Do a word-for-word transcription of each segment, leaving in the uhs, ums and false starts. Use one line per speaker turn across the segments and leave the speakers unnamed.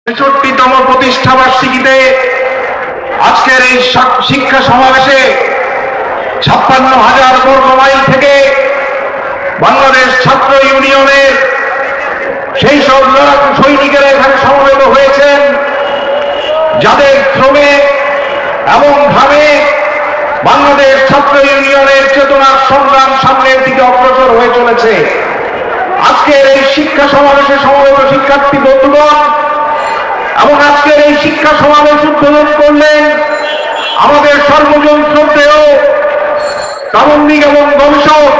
ছেষট্টিতম প্রতিষ্ঠা বার্ষিকীতে আজকের এই শিক্ষা সমাবেশে ছাপ্পান্ন হাজার বর্গ মাইল থেকে বাংলাদেশ ছাত্র ইউনিয়নের সেই সব লড়াকু সৈনিকেরা এখানে সমবেত হয়েছেন, যাদের শ্রমে এবং ঘামে বাংলাদেশ ছাত্র ইউনিয়নের চেতনার সংগ্রাম সামনের দিকে অগ্রসর হয়ে চলেছে। আজকের এই শিক্ষা সমাবেশে সমবেত শিক্ষার্থী বন্ধুগণ এবং আজকের এই শিক্ষা সমাবেশ উদ্বোধন করলেন আমাদের সর্বজন শ্রদ্ধেয় প্রাবন্ধিক এবং গবেষক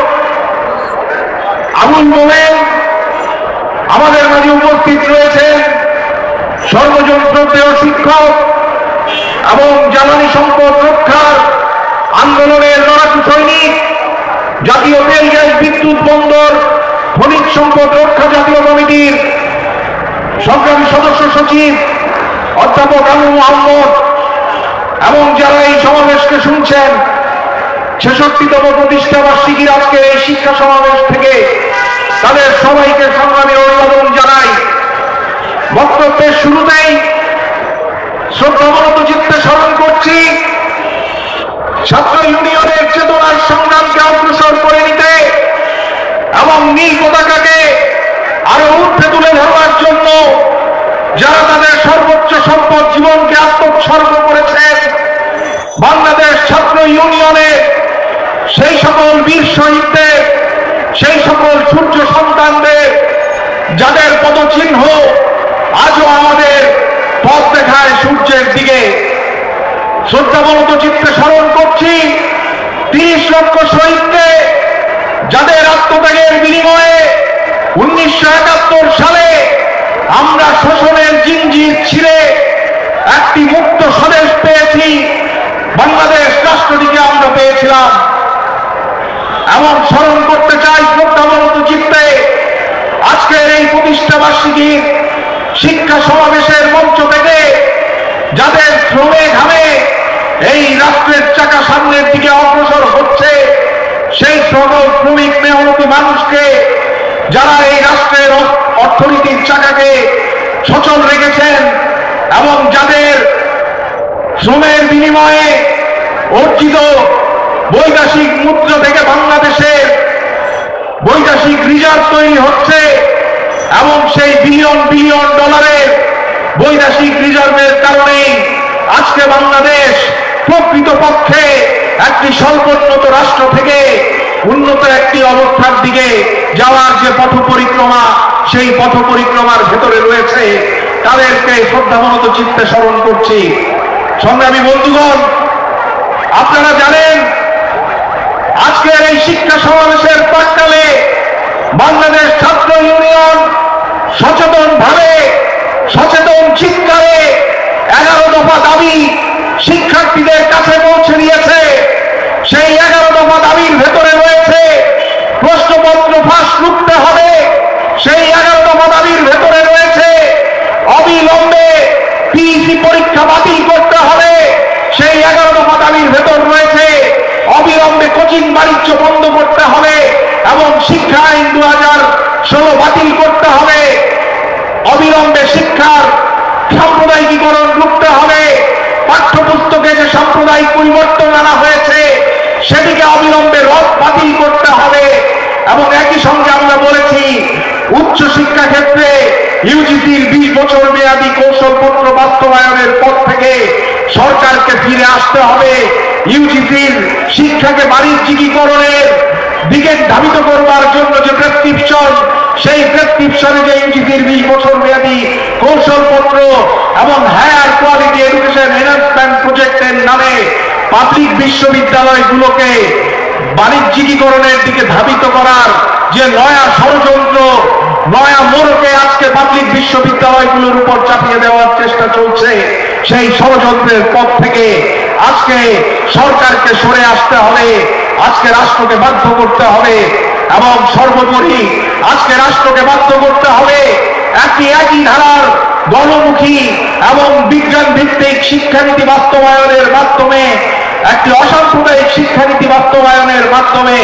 আবুল মোমেন। আমাদের মাঝে উপস্থিত রয়েছেন সর্বজন শ্রদ্ধেয় শিক্ষক এবং জ্বালানি সম্পদ রক্ষার আন্দোলনের লড়াকু সৈনিক, জাতীয় তেল গ্যাস বিদ্যুৎ বন্দর খনিজ সম্পদ রক্ষা জাতীয় কমিটির সংগ্রামী সদস্য সচিব অধ্যাপক আবু মোহাম্মদ এবং যারা এই সমাবেশকে শুনছেন, ছেষট্টিতম প্রতিষ্ঠা বার্ষিকীর আজকের এই শিক্ষা সমাবেশ থেকে তাদের সবাইকে সংগ্রামী অভিবাদন জানাই। বক্তব্যের শুরুতেই শ্রদ্ধাবনত চিত্তে স্মরণ করছি ছাত্র ইউনিয়নের চেতনার সংগ্রামকে অগ্রসর করে নিতে এবং নীল পতাকাকে আরো ঊর্ধ্বে তুলে ধরবার জন্য যারা তাদের সর্বোচ্চ সম্পদ জীবনকে আত্মোৎসর্গ করেছেন, বাংলাদেশ ছাত্র ইউনিয়নে সেই সকল বীর শহীদদের, সেই সকল সূর্য সন্তানদের যাদের পদচিহ্ন আজও আমাদের পথ দেখায় সূর্যের দিকে, শ্রদ্ধাবনত চিত্তে স্মরণ করছি তিরিশ লক্ষ শহীদকে, যাদের আত্মত্যাগের বিনিময়ে উনিশশো একাত্তর সালে আমরা শোষণের জিঞ্জির ছিঁড়ে একটি মুক্ত স্বদেশ পেয়েছি, বাংলাদেশ রাষ্ট্রটিকে আমরা পেয়েছিলাম। এমন স্মরণ করতে চাই শ্রদ্ধাবনত চিত্তে আজকের এই প্রতিষ্ঠা বার্ষিকীর শিক্ষা সমাবেশের মঞ্চ থেকে যাদের শ্রমে ঘামে এই রাষ্ট্রের চাকা সামনের দিকে অগ্রসর হচ্ছে, সেই সকল শ্রমিক মেহনতি মানুষকে, যারা এই রাষ্ট্রের অর্থনীতির চাকাকে সচল রেখেছেন এবং যাদের শ্রমের বিনিময়ে অর্জিত বৈদেশিক মুদ্রা থেকে বাংলাদেশের বৈদেশিক রিজার্ভ তৈরি হচ্ছে এবং সেই বিলিয়ন বিলিয়ন ডলারের বৈদেশিক রিজার্ভের কারণে আজকে বাংলাদেশ প্রকৃতপক্ষে একটি স্বল্পোন্নত রাষ্ট্র থেকে উন্নত একটি অবস্থার দিকে যাওয়ার যে পথ পরিক্রমা, সেই পথ পরিক্রমার ভেতরে রয়েছে, তাদেরকে শ্রদ্ধাবনত চিত্তে স্মরণ করছি। সংগ্রামী বন্ধুগণ, আপনারা জানেন আজকের এই শিক্ষা সমাবেশের প্রাক্কালে বাংলাদেশ ছাত্র ইউনিয়ন সচেতন ভাবে, সচেতন চিৎকারে এগারো দফা দাবি শিক্ষার্থীদের কাছে পৌঁছে দিয়েছে। সেই এগারো দফা দাবির ভেতরে রয়েছে প্রশ্নপত্র ফাঁস রুখতে হবে, সেই এগারো দফা দাবির ভেতরে রয়েছে অবিলম্বে পিইসি পরীক্ষা বাতিল করতে হবে, সেই এগারো দফা দাবির ভেতর রয়েছে অবিলম্বে কোচিং বাণিজ্য বন্ধ করতে হবে এবং শিক্ষা আইন দু হাজার ষোলো বাতিল করতে হবে, অবিলম্বে শিক্ষার সাম্প্রদায়িকীকরণ রুখতে হবে, পাঠ্যপুস্তকে যে সাম্প্রদায়িক পরিবর্তন আনা হয়েছে সেটিকে অবিলম্বে রদ বাতিল করতে হবে এবং একই সঙ্গে আমরা বলেছি উচ্চ শিক্ষা ক্ষেত্রে ইউজিসির বিশ বছর মেয়াদী কৌশলপত্র বাস্তবায়নের পর থেকে সরকারকে ফিরে আসতে হবে। ইউজিসির শিক্ষাকে বাণিজ্যিকীকরণের দিকে ধাবিত করবার জন্য যে প্রেসক্রিপশন, সেই প্রেসক্রিপশনে যে ইউজিসির বিশ বছর মেয়াদী কৌশলপত্র এবং হায়ার কোয়ালিটি এডুকেশন এনহান্সমেন্ট প্রজেক্টের নামে পাবলিক বিশ্ববিদ্যালয়গুলোকে বাণিজ্যিকীকরণের দিকে ধাবিত করার যে নয়া ষড়যন্ত্র, নয়া মোড়কে আজকে পাবলিক বিশ্ববিদ্যালয়গুলোর উপর চাপিয়ে দেওয়ার চেষ্টা চলছে, সেই ষড়যন্ত্রের পথ থেকে আজকে সরকারকে সরে আসতে হবে, আজকে রাষ্ট্রকে বাধ্য করতে হবে এবং সর্বোপরি আজকে রাষ্ট্রকে বাধ্য করতে হবে একটি একই ধারার গণমুখী এবং বিজ্ঞান ভিত্তিক শিক্ষানীতি বাস্তবায়নের মাধ্যমে, একটি অসাম্প্রদায়িক শিক্ষানীতি বাস্তবায়নের মাধ্যমে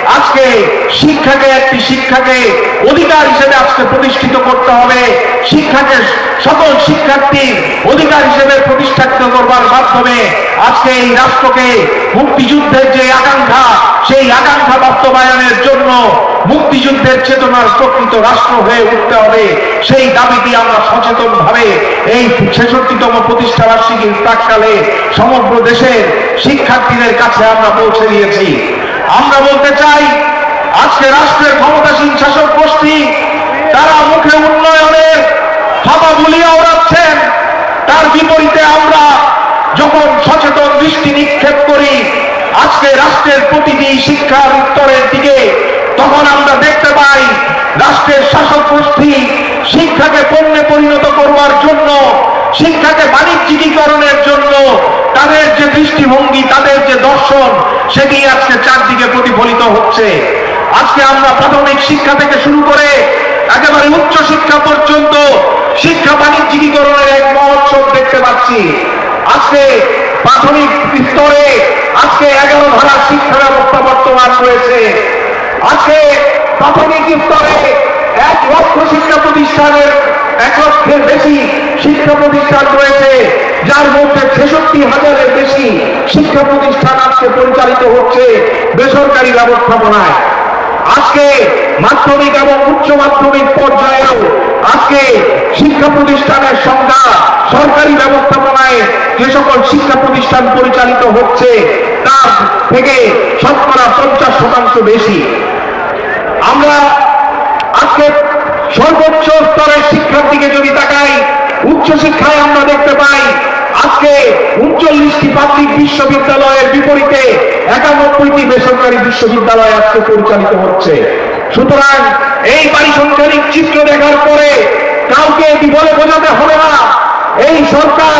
আজকে শিক্ষাকে একটি শিক্ষাকে অধিকার হিসেবে আজকে প্রতিষ্ঠিত করতে হবে। শিক্ষাকে সকল শিক্ষার্থীর অধিকার হিসেবে প্রতিষ্ঠিত করবার মাধ্যমে আজকে এই রাষ্ট্রকে মুক্তিযুদ্ধের যে আকাঙ্ক্ষা, সেই আকাঙ্ক্ষা বাস্তবায়নের জন্য মুক্তিযুদ্ধের চেতনার প্রকৃত রাষ্ট্র হয়ে উঠতে হবে। সেই দাবিটি আমরা সচেতন ভাবে এই ছেষট্টিতম প্রতিষ্ঠা বার্ষিকীর প্রাক্কালে সমগ্র দেশের শিক্ষার্থীদের কাছে আমরা পৌঁছে দিয়েছি। আমরা বলতে চাই, আজকে রাষ্ট্রের ক্ষমতাসীন শাসক গোষ্ঠী তারা মুখে উন্নয়নের হাওয়া বুলিয়ে ওড়াচ্ছেন, তার বিপরীতে আমরা যখন সচেতন দৃষ্টি নিক্ষেপ করি আজকে রাষ্ট্রের প্রতিটি শিক্ষার স্তরের দিকে, তখন আমরা দেখতে পাই রাষ্ট্রের শাসক গোষ্ঠী শিক্ষাকে পণ্যে পরিণত করবার জন্য, শিক্ষাকে বাণিজ্যিকীকরণের জন্য তাদের যে দৃষ্টিভঙ্গি, তাদের যে দর্শন, সেটি আজকে চারদিকে প্রতিফলিত হচ্ছে। আজকে আমরা প্রাথমিক শিক্ষা থেকে শুরু করে একেবারে উচ্চ শিক্ষা পর্যন্ত শিক্ষা বাণিজ্যিকীকরণের এক মহোৎসব দেখতে পাচ্ছি। আজকে প্রাথমিক স্তরে আজকে এগারো ধারার শিক্ষা ব্যবস্থা বর্তমান রয়েছে। আজকে প্রাথমিক স্তরে এক লক্ষ শিক্ষা প্রতিষ্ঠানের এক লক্ষের বেশি শিক্ষা প্রতিষ্ঠান রয়েছে, যার মধ্যে ছেষট্টি হাজারের বেশি শিক্ষা প্রতিষ্ঠান আজকে পরিচালিত হচ্ছে বেসরকারি ব্যবস্থাপনায়। আজকে মাধ্যমিক এবং উচ্চ মাধ্যমিক পর্যায়েও আজকে শিক্ষা প্রতিষ্ঠানের সংখ্যা সরকারি ব্যবস্থাপনায় যে সকল শিক্ষা প্রতিষ্ঠান পরিচালিত হচ্ছে তার থেকে শতকরা পঞ্চাশ শতাংশ বেশি। আমরা আজকে সর্বোচ্চ স্তরের শিক্ষার দিকে যদি তাকাই, উচ্চ শিক্ষায় আমরা দেখতে পাই আজকে উনচল্লিশটি পাবলিক বিশ্ববিদ্যালয়ের বিপরীতে একানব্বইটি বেসরকারি বিশ্ববিদ্যালয় আজকে পরিচালিত হচ্ছে। সুতরাং এই পারিসংখ্যানিক চিত্র দেখার পরে কাউকে এটি বলে বোঝাতে হবে না এই সরকার,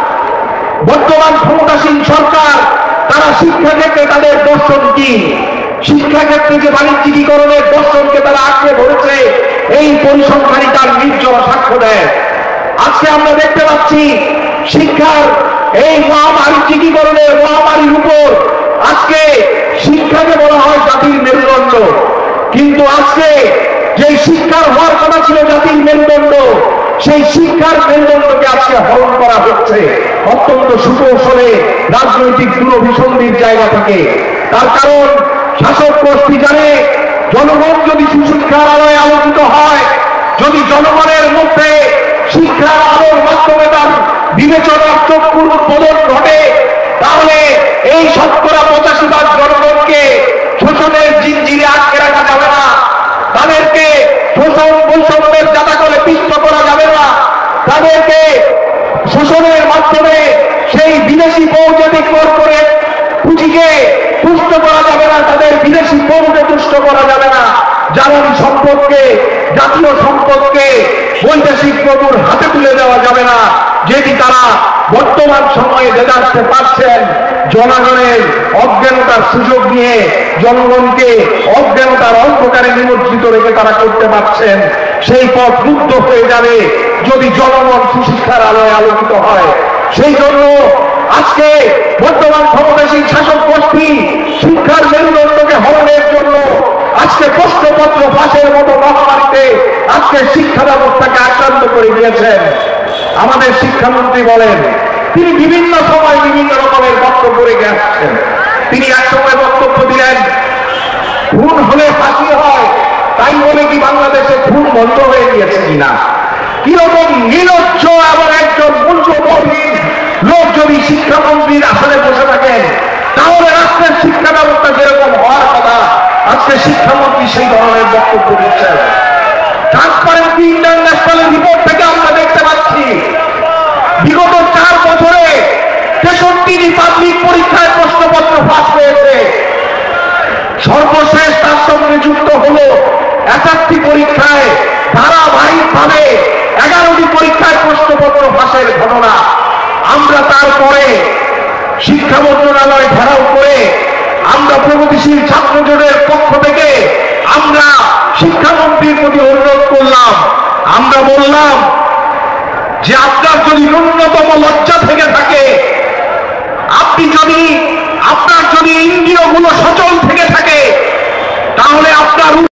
বর্তমান ক্ষমতাসীন সরকার, তারা শিক্ষা ক্ষেত্রে তাদের দর্শন কি, শিক্ষা ক্ষেত্রে যে বাণিজ্যিকীকরণের দর্শনকে তারা আঁকড়ে ধরেছে, এই পরিসংখ্যানই তার নির্জল সাক্ষ্য দেয়। আজকে আমরা দেখতে পাচ্ছি শিক্ষার এই মহাবাণিজ্যিকীকরণের মহামারীর উপর আজকে শিক্ষাকে বলা হয় জাতির মেরুদণ্ড, কিন্তু আজকে যে শিক্ষার হওয়ার কথা ছিল জাতির মেরুদণ্ড, সেই শিক্ষার মেরুদণ্ডকে আজকে হরণ করা হচ্ছে অত্যন্ত সুকৌশলে রাজনৈতিক দুরভিসন্ধির জায়গা থেকে। তার কারণ শাসক গোষ্ঠী জানে জনগণ যদি সুশিক্ষার আলোয় আলোকিত হয়, যদি জনগণের মধ্যে শিক্ষার আলোর মাধ্যমে তার বিবেচনার চক্ষুর উদ্বোধন ঘটে, তাহলে এই শতকরা পঁচাশি ভাগ জনগণকে শোষণের জিনজিরে আটকে রাখা যাবে না, তাদেরকে শোষণ বৈষম্যের জাতাকলে পিষ্ট করা যাবে না, তাদেরকে শোষণের মাধ্যমে সেই বিদেশি বৌজাতিক কর্পোরেট পুঁজিকে তুষ্ট করা যাবে না, তাদের বিদেশি পণ্যে তুষ্ট করা যাবে না, জ্বালানি সম্পদকে, জাতীয় সম্পদকে বৈদেশিক প্রভুর হাতে তুলে দেওয়া যাবে না, যেটি তারা বর্তমান সময়ে দেখাতে পারছেন। জনগণের অজ্ঞানতার সুযোগ নিয়ে জনগণকে অজ্ঞানতার অন্ধকারে নিমজ্জিত রেখে তারা করতে পারছেন। সেই পথ মুক্ত হয়ে যাবে যদি জনগণ সুশিক্ষার আলোয় আলোকিত হয়। সেই জন্য আজকে বর্তমান ক্ষমতাসীন শাসক গোষ্ঠী শিক্ষার মেরুদণ্ডকে হরণের জন্য আজকে প্রশ্নপত্র ফাঁসের মতো মহামারীতে আজকে শিক্ষা ব্যবস্থাকে আক্রান্ত করে দিয়েছেন। আমাদের শিক্ষামন্ত্রী বলেন, তিনি বিভিন্ন সময় বিভিন্ন রকমের বক্তব্য রেখে আসছেন। তিনি এক সময় বক্তব্য দিলেন খুন হলে ফাঁসি হয়, তাই বলে কি বাংলাদেশে খুন বন্ধ হয়ে গিয়েছে কিনা? কিরকম নির্লজ্জ এবং একজন মূল্যবোধহীন লোক যদি শিক্ষামন্ত্রীর আসলে বসে থাকেন, তাহলে রাষ্ট্রের শিক্ষা ব্যবস্থা যেরকম হওয়ার কথা আজকে শিক্ষামন্ত্রী সেই ধরনের বক্তব্য দিচ্ছেন। ট্রান্সপারেন্সি ইন্টারন্যাশনাল রিপোর্ট থেকে আমরা দেখতে পাচ্ছি বিগত চার বছরে তেষট্টিটি পাবলিক পরীক্ষায় প্রশ্নপত্র ফাঁস হয়েছে। সর্বশেষ তার সঙ্গে যুক্ত হল একাত্তর পরীক্ষায় ধারাবাহিকভাবে এগারোটি পরীক্ষায় প্রশ্নপত্র ফাঁসের ঘটনা। আমরা তারপরে শিক্ষা মন্ত্রণালয় ঘেরাও করে আমরা প্রগতিশীল ছাত্র জোটের পক্ষ থেকে আমরা শিক্ষামন্ত্রীর প্রতি অনুরোধ করলাম, আমরা বললাম যে আপনার যদি ন্যূনতম লজ্জা থেকে থাকে, আপনি যদি আপনার যদি ইন্দ্রিয়গুলো সচল থেকে থাকে, তাহলে আপনার